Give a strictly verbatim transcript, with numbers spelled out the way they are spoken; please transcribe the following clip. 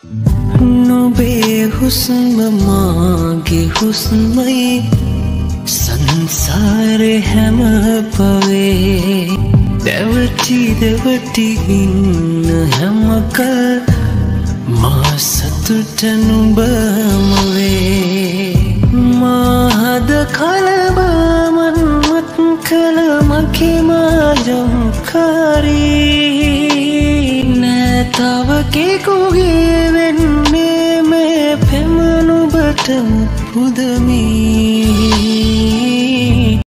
නුඹේ හුස්ම මාගේ හුස්මයි සංසාරේ හැම පවේ දැවටි දැවටි ඉන්න හැමකල් මා සතුට නුඹම වේ මා හද කලබමන් මත් කල මගේ මායම්කාරී නෑ තව කෙකුගේ වෙන්නේ මේ පෙම නුඹට පුදමී